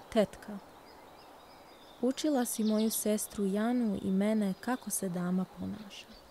Tetka, učila si moju sestru Janu i mene kako se dama ponaša.